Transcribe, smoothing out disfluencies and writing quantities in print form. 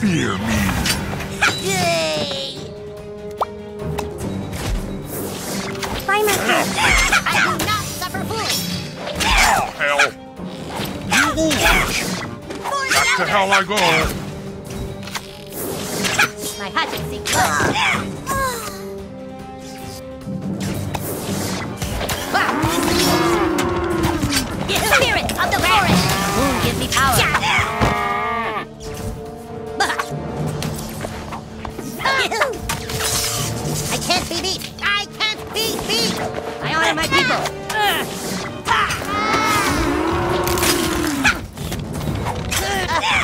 Fear me. Yay! Bye, my I do not suffer fools. Oh, hell. You will watch. Back to hell I go. My hatchet seeks blood. Spirit of the forest! Moon gives me power. I can't be beat! I can't be beat! I honor my people!